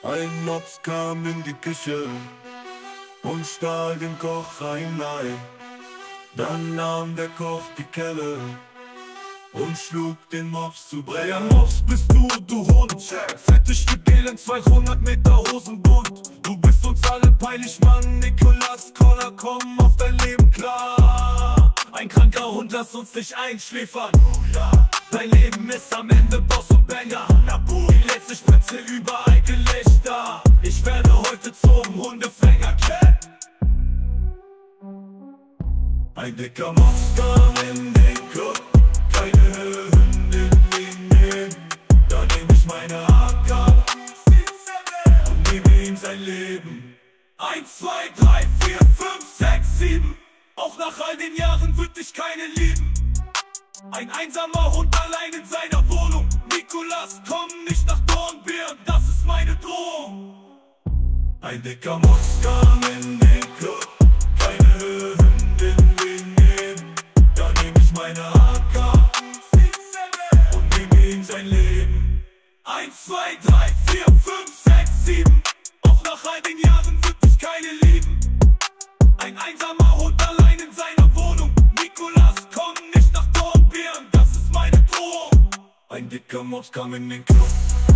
Ein Mops kam in die Küche und stahl den Koch ein Ei. Dann nahm der Koch die Kelle und schlug den Mops zu Brei. Ja, Mops bist du Hund. Fettes Stück Elend, 200 Meter Hosenbund. Du bist uns alle peinlich, Mann. Nicolas Koller, komm auf dein Leben klar. Ein kranker Hund, lass uns nicht einschläfern. Dein Leben ist am Ende Boss und Banger. Die letzte Spitze überall Gelächter. Ich werde heute zum Hundefänger. Ein dicker Mops kam in den Club, keine Hündin ihn nehmen. Da nehm ich meine AK und nehme ihm sein Leben. 1, 2, 3, 4, 5, 6, 7. Auch nach all den Jahren wird dich keine lieben. Ein einsamer Hund allein in seiner Wohnung. Nicolas, komm nicht nach Dornbirn, das ist meine Drohung. Ein dicker Mops kam in den Club, keine Hündin ihn nehmen. Da nehm ich meine AK und nehme ihm sein Leben. 1, 2, 3, 4, 5, 6, 7. Auch nach all den Jahren wird dich keine lieben. Ein einsamer Hund allein in seiner Wohnung. Nicolas, komm nicht nach Dornbirn, das ist meine Drohung. Ein dicker Mops kam in den Club.